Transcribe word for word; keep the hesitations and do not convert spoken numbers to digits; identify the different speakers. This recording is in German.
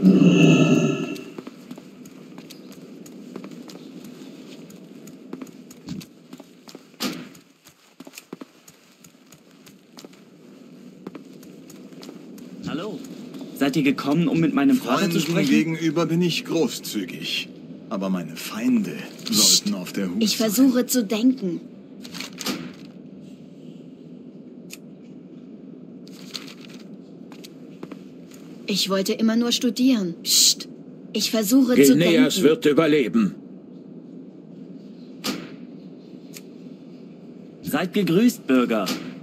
Speaker 1: Hallo. Seid ihr gekommen, um mit meinem Vater zu
Speaker 2: Freunden
Speaker 1: sprechen?
Speaker 2: gegenüber bin ich großzügig. Aber meine Feinde sollten auf der Hut
Speaker 3: Ich
Speaker 2: sein.
Speaker 3: versuche zu denken. Ich wollte immer nur studieren. Psst. Ich versuche zu
Speaker 4: Geneas
Speaker 3: denken.
Speaker 4: wird überleben.
Speaker 1: Seid gegrüßt, Bürger.